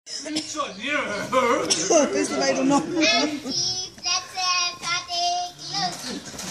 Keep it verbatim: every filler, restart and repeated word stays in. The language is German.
Ein bisschen weiter noch. Die Plätze fertig, los!